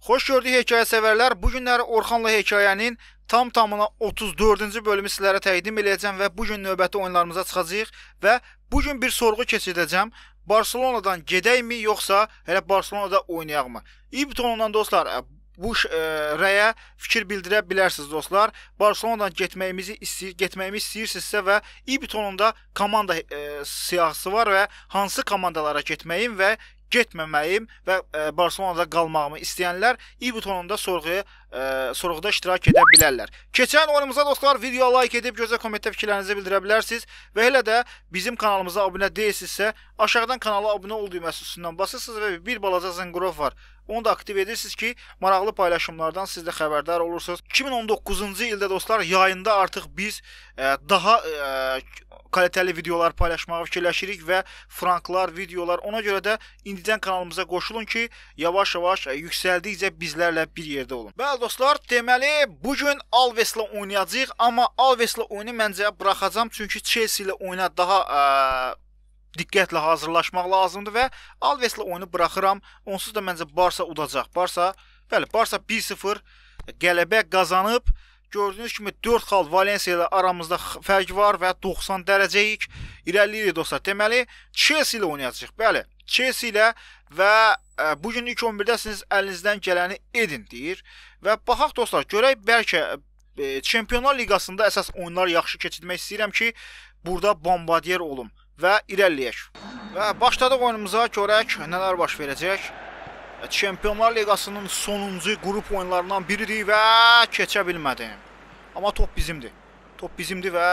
Xoş gördük hekayə sevərlər. Bu günləri Orxanla hekayənin tam-tamına 34-cü bölümü sizlərə təqdim edəcəm və bu gün növbəti oyunlarımıza çıxacağıq və bu gün bir sorğu keçirdəcəm. Barselonadan gedəkmi yoxsa hələ Barselonada oynayaqmı? İbtonundan dostlar, bu rəyə fikir bildirə bilərsiniz dostlar. Barselonadan getməyimi istəyirsinizsə və İbtonunda komanda siyahısı var və hansı komandalara getməyim və getməməyim və Barselonada qalmağımı istəyənlər İbtonunda sorğuda iştirak edə bilərlər. Keçən oyunumuza dostlar video like edib gözəl kommentdə fikirlərinizi bildirə bilərsiniz və elə də bizim kanalımıza abunə deyilsinizsə aşağıdan kanala abunə ol düyməsindən basırsınız və bir balaca zınqrov var. Onu da aktiv edirsiniz ki, maraqlı paylaşımlardan siz də xəbərdar olursunuz. 2019-cu ildə dostlar yayında artıq biz daha kalitəli videolar paylaşmağı fikirləşirik və franklar, videolar. Ona görə də indidən kanalımıza qoşulun ki, yavaş-yavaş yüksəldikcə bizlərlə bir yerdə olun. Bəli dostlar, deməli bugün Alves'lə oynayacağıq, amma Alves'lə oyunu məncə buraxacağam çünki Chelsea ilə oyuna daha diqqətlə hazırlaşmaq lazımdır və Alves'lə oyunu buraxıram. Onsuz da məncə Barsa udacaq. Barsa 1-0 qələbə qazanıb. Gördüyünüz kimi 4 xal Valencia ilə aramızda fərq var və 90 dərəcəyik. İrəliyirik dostlar. Deməli Chelsea ilə oynayacağıq. Bəli, Chelsea ilə və bugün ilk 11-dəsiniz, əlinizdən gələni edin deyir. Və baxaq dostlar, görək bəlkə Çempionlar Liqasında əsas oyunlar yaxşı keçirmək istəyirəm ki, burada bombardiyer olum və irəliləyək. Və başladıq oyunumuza, görək nələr baş verəcək. Çempionlar Liqasının sonuncu qrup oyunlarından biridir və keçə bilmədim. Amma top bizimdir. Top bizimdir və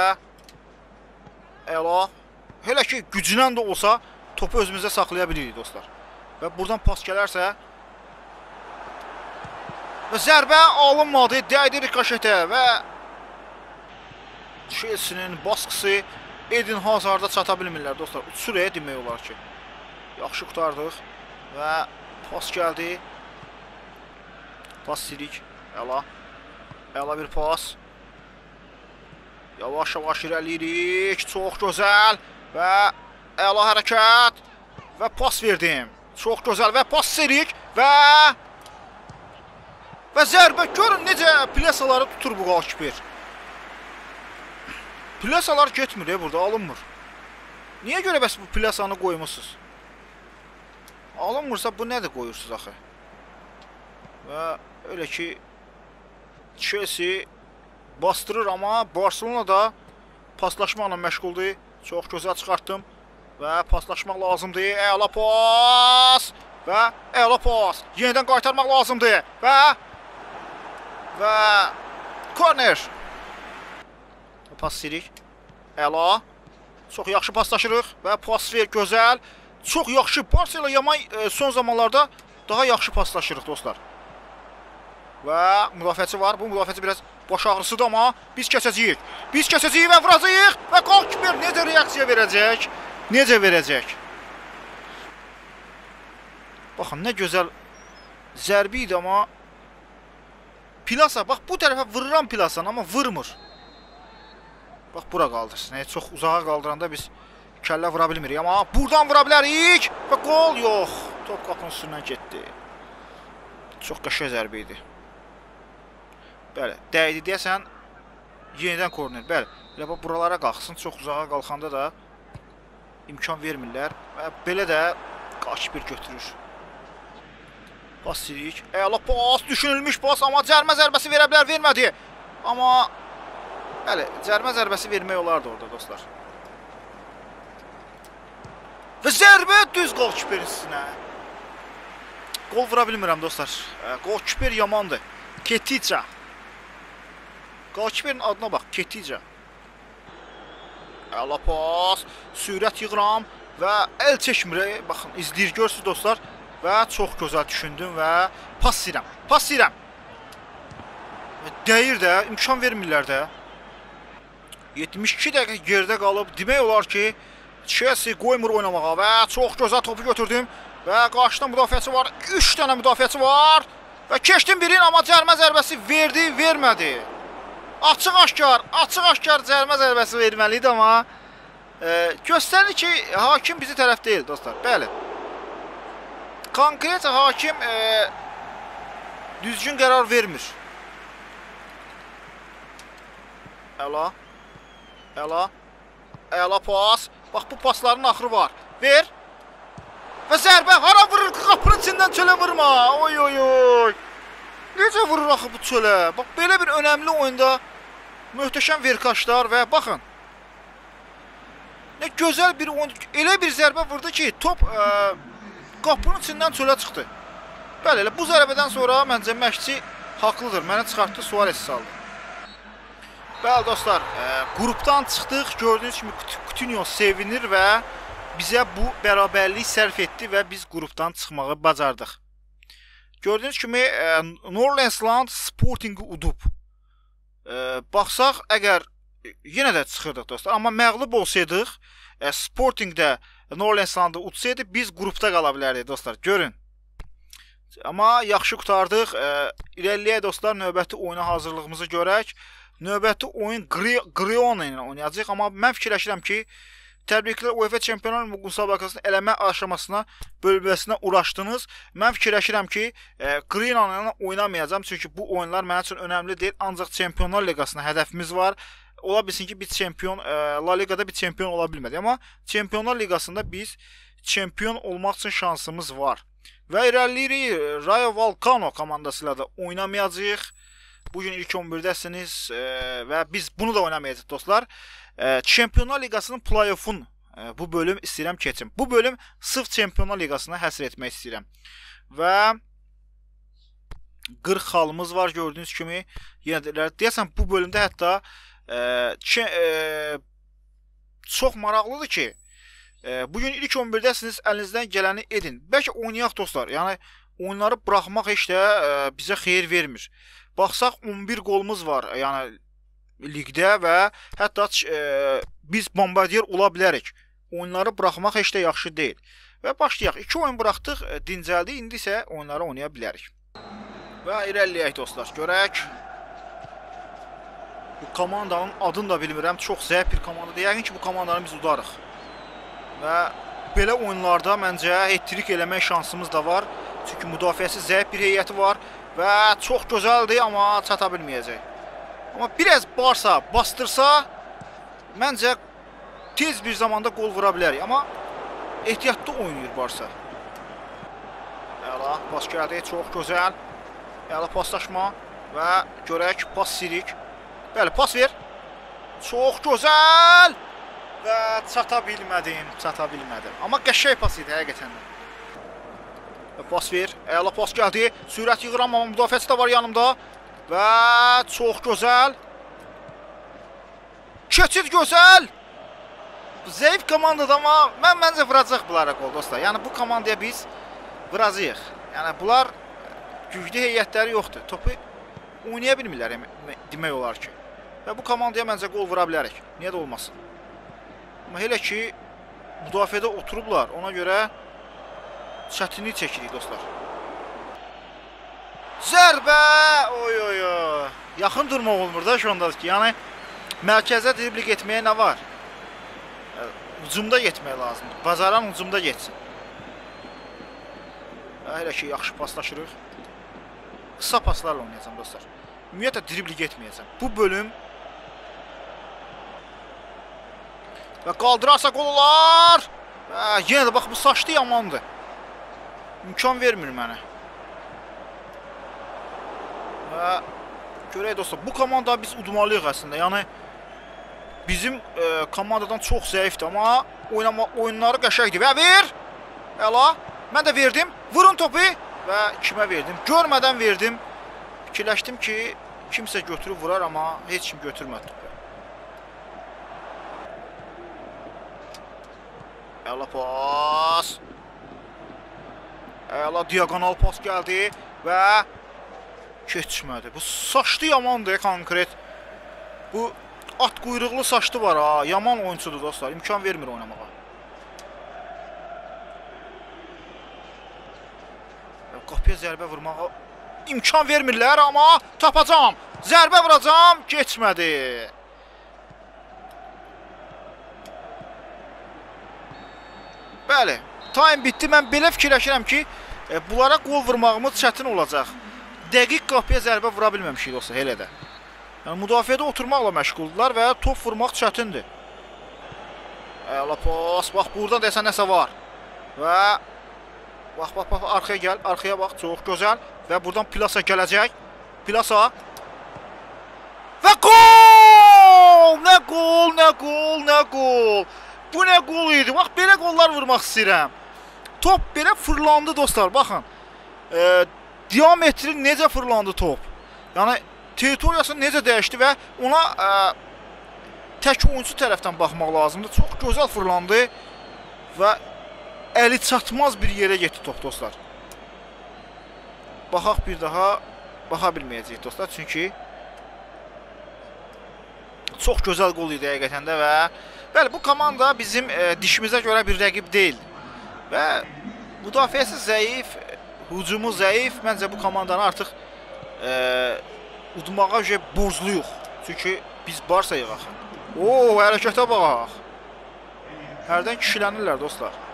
əla. Hələ ki güclə də olsa topu özümüzdə saxlaya bilirik dostlar. Və buradan pas gələrsə və zərbə alınmadı, dəydi rikoşetə və Chelsea'nin baskısı Eden Hazard'a çata bilmirlər dostlar. Sürəyə demək olar ki. Yaxşı qutardıq və pas gəldi. Pas silik. Əla. Əla bir pas. Yavaş-yavaş irəliyirik. Çox gözəl. Və əla hərəkət. Və pas verdim. Çox gözəl və pas silik. Və zərbə. Görün necə plesaları tutur bu qalkiper. Plesalar getmir burada, alınmır. Niyə görə bəs bu plesanı qoymusunuz? Alınmırsa bu nədir qoyursunuz axı? Və öyle ki Chelsea bastırır, amma Barcelona da paslaşmaqla məşğuldur. Çox gözəl çıxartdım və paslaşmaq lazımdır. Əla pas və əla pas. Yenidən qaytarmaq lazımdır və korner. Pas silik. Əla. Çox yaxşı paslaşırıq və pas ver gözəl. Çox yaxşı. Barsa ilə Yaman son zamanlarda daha yaxşı paslaşırıq dostlar. Və müdafiəçi var. Bu müdafiəçi biraz baş ağrısıdır, amma biz keçəcəyik. Biz keçəcəyik və vuracağıq. Və qalkiper necə reaksiya verəcək? Necə verəcək? Baxın, nə gözəl zərbi idi, amma plasa, bax bu tərəfə vururam plasanı, amma vurmur. Bax, bura qaldırsın. Çox uzağa qaldıranda biz kəllə vura bilmirik, amma buradan vura bilərik və qol yox. Top qapının üstündən getdi. Çox qəşəng zərbə idi. Bəli, dəydi deyəsən yenidən korner. Bəli, elə buralara qalxsın. Çox uzağa qalxanda da imkan vermirlər və belə də qaçbir götürür. Pas silik. Əla pas, düşünülmüş pas, amma cərmə zərbəsi verə bilər, vermədi. Amma bəli, cərmə zərbəsi vermək olardı orada dostlar. Və zərbə düz qolkiperin üstünə. Qol vura bilmirəm dostlar. Qolkiper yamandır. Ketica. Qolkiperin adına bax, Ketica. Əla pas, sürət yığıram və əl çəkmir. Baxın, izləyir, görürsünüz dostlar. Və çox gözəl düşündüm və pas istəyirəm. Pas istəyirəm. Dəyir də, imkan vermirlər də. 72 dəqiqə geridə qalıb. Demək olar ki, Chelsea qoymur oynamağa və çox gözəl topu götürdüm. Və qarşıda müdafiəçi var. 3 dənə müdafiəçi var. Və keçdim birin, amma cərmə zərbəsi verdi, vermədi. Açıq-aşkar cərmə zərbəsi verməli idi, amma göstərir ki, hakim bizi tərəf deyil dostlar. Bəli. Konkret hakim düzgün qərar vermir. Əla. Əla. Əla pas. Bax, bu pasların axırı var. Ver. Və zərbə. Hara vurur? Qapının içindən çölə vurma. Oy, oy, oy. Necə vurur axı bu çölə? Bax, belə bir önəmli oyunda möhtəşəm verkaçlar və baxın. Nə gözəl bir oyun. Elə bir zərbə vurdu ki, top qapının içindən çölə çıxdı. Bəli, elə bu zərbədən sonra məncə məşqçi haqlıdır. Mənə çıxartdı, Suarez saldı. Bəli dostlar, qrupdan çıxdıq. Gördüyünüz kimi Coutinho sevinir və bizə bu bərabərlik sərf etdi və biz qrupdan çıxmağı bacardıq. Gördüyünüz kimi Norlandsland Sportingi udub. Baxsaq, əgər yenə də çıxırdıq dostlar, amma məğlub olsaydıq, Sportingdə Norlandslandı udsaydı, biz qrupda qala bilərdik dostlar, görün. Amma yaxşı qutardıq. İrəliyək dostlar, növbəti oyuna hazırlığımızı görək. Növbəti oyun Griona ilə oynayacaq, amma mən fikirləşirəm ki, təbriklər UEFA Çempionlar Liqi müsabaqəsinin eləmə aşamasına, bölməsinə uğraşdınız. Mən fikirləşirəm ki, Griona ilə oynamayacağam, çünki bu oyunlar mənim üçün önəmli deyil, ancaq Çempionlar Liqasına hədəfimiz var. Ola bilsin ki, biz çempion, La Ligada bir çempion ola bilmədik, amma Çempionlar Liqasında biz çempion olmaq üçün şansımız var. Və irəliyirik, Rayo Vallecano komandasıyla da oynamayacağıq. Bugün ilk 11-dəsiniz və biz bunu da oynamayacaq dostlar. Çempionlar Liqasının play-off'un bu bölüm istəyirəm keçim. Bu bölüm sırf Çempionlar Liqasına həsr etmək istəyirəm. Və 40 xalımız var gördüyünüz kimi. Yenə deyəsən bu bölümdə hətta çox maraqlıdır ki, bugün ilk 11-dəsiniz, əlinizdən gələni edin. Bəlkə oynayaq dostlar. Yəni oyunları buraxmaq heç də bizə xeyir vermir. Baxsaq 11 qolumuz var, yəni ligdə və hətta biz bombardier ola bilərik. Oyunları buraxmaq heç də yaxşı deyil. Və başlayaq. 2 oyun buraxdıq, dincəldi. İndi isə oyunları oynaya bilərik. Və irəliləyək dostlar. Görək. Bu komandanın adını da bilmirəm. Çox zəif bir komandadır. Yəqin ki, bu komandanı biz udarıq. Və belə oyunlarda məncə hat-trick eləmək şansımız da var. Çünki müdafiəsi zəif bir heyəti var. Və çox gözəldir, amma çata bilməyəcək. Amma biraz Barsa bastırsa, məncə tez bir zamanda qol vura bilərik. Amma ehtiyatlı oynayır Barsa. Əla, pas gəldi, çox gözəl. Əla paslaşma və görək, pas sirik. Bəli, pas ver. Çox gözəl. Və çata bilmədim. Amma qəşəng pas idi, həqiqətən. Pas ver, əla pas gəldi. Sürət yığıram, amma müdafiəçi də var yanımda. Və çox gözəl. Keçid gözəl. Zəif komandadır, amma məncə vuracaq bunlara qol dostlar. Yəni bu komandaya biz vuracağıq. Yəni bunlar güclü heyətləri yoxdur. Topu oynaya bilmirlər demək olar ki. Və bu komandaya məncə qol vura bilərik. Niyə də olmasın? Amma elə ki müdafiədə oturublar, ona görə çətinlik çəkirik dostlar. Zərbə! Oy oy oy. Yaxın durmaq olmur da şu anda ki. Yəni mərkəzə dribling etməyə nə var? Hücumda getmək lazımdır. Bazaran hücumda getsin. Elə ki yaxşı paslaşırıq. Qısa paslarla oynayacağam dostlar. Ümumiyyətlə dribling etməyəcəm. Bu bölüm və qaldırarsa qol olar. Yenə də bax bu saçlı yamandır. İmkan vermir mənə. Və görək dostlar, bu komandanı biz udmalıyıq əslində. Yəni bizim komandadan çox zəifdir, amma oyunları qəşəngdir. Və ver! Əla, mən də verdim. Vurun topu və kimə verdim? Görmədən verdim. Fikirləşdim ki, kimsə götürüb vurar, amma heç kim götürmədi topu. Əla pas. Əla diagonal pas gəldi və keçmədi. Bu saçlı yamandır konkret. Bu at quyruqlu saçlı var ha. Yaman oyuncudur dostlar. İmkan vermir oynamağa. Qapıya zərbə vurmağa imkan vermirlər, amma tapacam. Zərbə vuracam. Keçmədi. Bəli. Time bitdi. Mən belə fikirləşirəm ki, bunlara qol vurmağımız çətin olacaq. dəqiq qapıya zərbə vura bilməmişik dostlar elə də. Yəni müdafiədə oturmaqla məşğuldular və top vurmaq çətindir. Əla pas, bax buradan desən nəsə var. Və bax arxaya gəl, arxaya bax, çox gözəl və buradan Plasa gələcək. Plasa və gol! Nə gol, nə gol, nə gol! Bu nə gol idi? Bax belə qollar vurmaq istəyirəm. Top belə fırlandı dostlar, baxın. Diametri necə fırlandı top? Yəni territoriyasını necə dəyişdi və ona tək oyuncu tərəfdən baxmaq lazımdır. Çox gözəl fırlandı və əli çatmaz bir yerə getdi top dostlar. Baxaq bir daha, baxa bilməyəcəyik dostlar, çünki çox gözəl qol idi həqiqətən də və bəli, bu komanda bizim dişimizə görə bir rəqib deyil və müdafiəsi zəif, hücumu zəif. Məncə bu komandanı artıq udmağa borcluyuq, çünki biz Barsayıq axı. Oo, hərəkətə bax. Hərdən kişilənirlər dostlar.